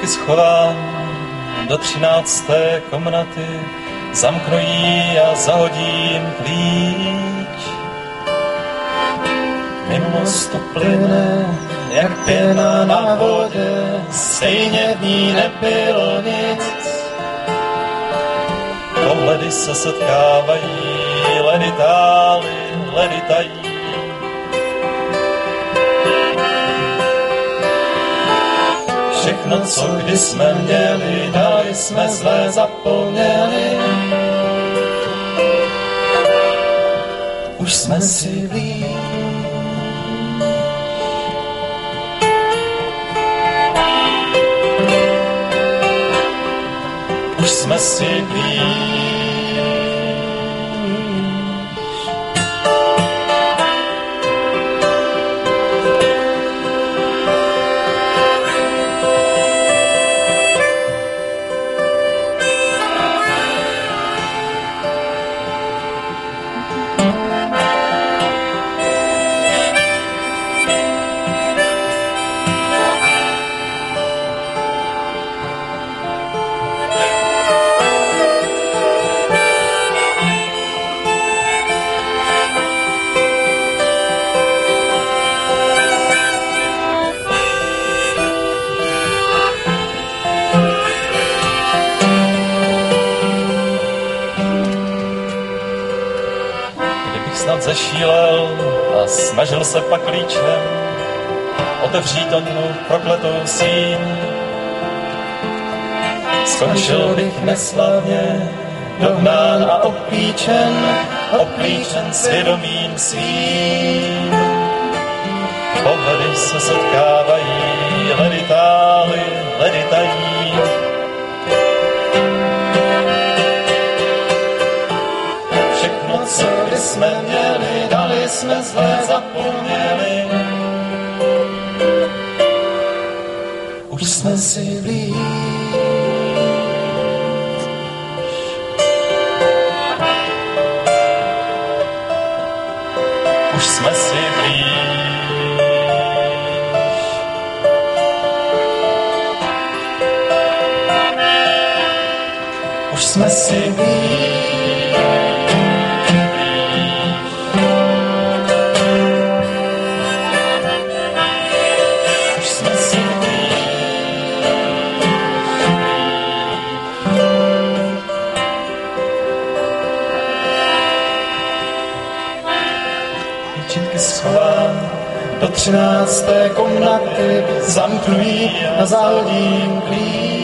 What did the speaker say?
výčitky schovám do 13. komnaty, zamknu jí a zahodím klíč. Mimo mostu plyne, jak pěna na vodě, stejně v ní nebylo nic. Pohledy se setkávají, ledy tály, ledy tají. Všechno, co kdy jsme měli, dali jsme zlé, zapomněli. Už jsme si blíž. Už jsme si blíž. Snad zešílel a snažil se pak klíčem otevřít onu prokletou síň. Skončil bych neslavně, dohnán a obklíčen svědomím svým. Pohledy se setkávají, ledy tály, ledy tají. Všechno, co kdy jsme měli, dali jsme zlé, zapomněli. Už jsme si blíž. Už jsme si blíž. Už jsme si blíž. Výčitky schovám do 13. komnaty, zamknu jí a zahodím klíč.